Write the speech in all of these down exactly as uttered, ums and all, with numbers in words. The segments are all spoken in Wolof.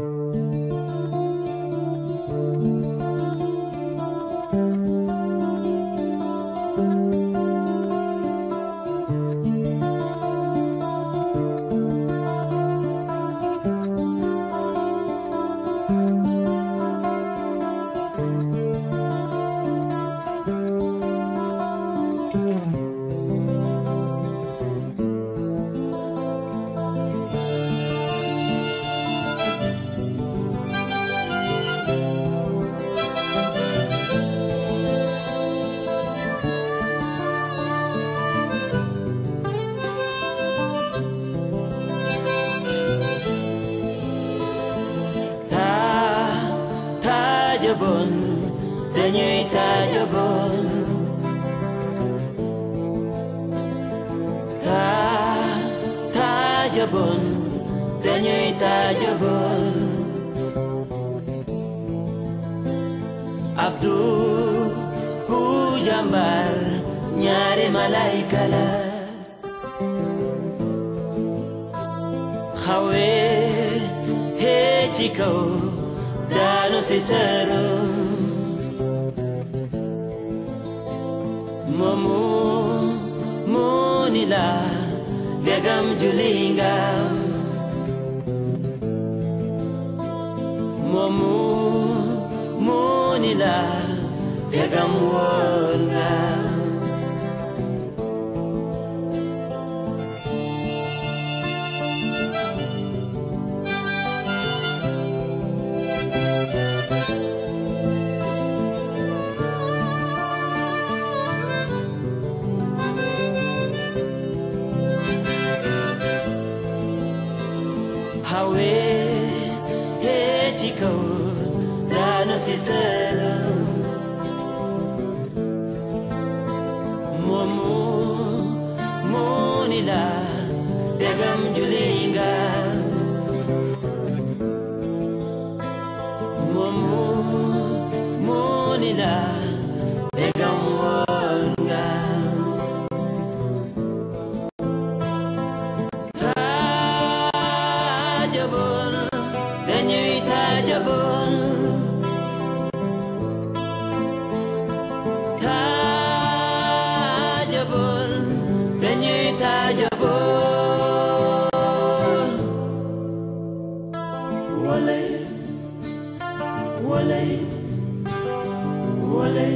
Tajabone, dañuy Tajabone. Ta Tajabone, dañuy Tajabone. Abdu hu jambar ñaari malaika la. Xawe he ci kaw daanu si serum momu monila gegam julingam momu monila gegam wongam Hawe he chiko dano si serum momu monila degam julinga momu monila degam wanga Tajabone, dañuy Tajabone. Tajabone, dañuy Tajabone. Woley, woley, woley,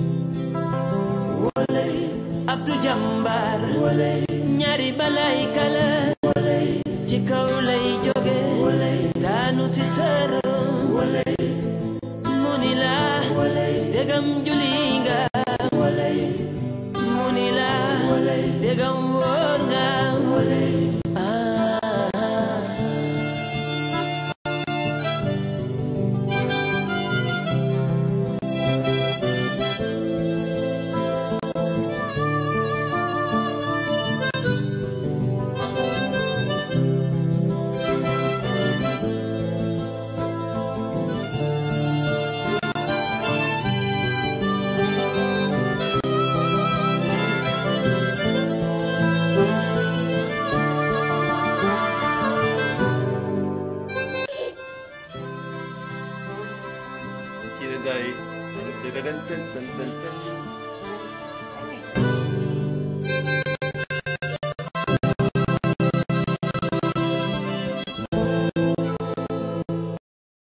woley. Abdu Jambar, woley, ñaari malaika la. Ci kaw lay jóge daanu si serum munila degam julinga munila degam wóor nga Day.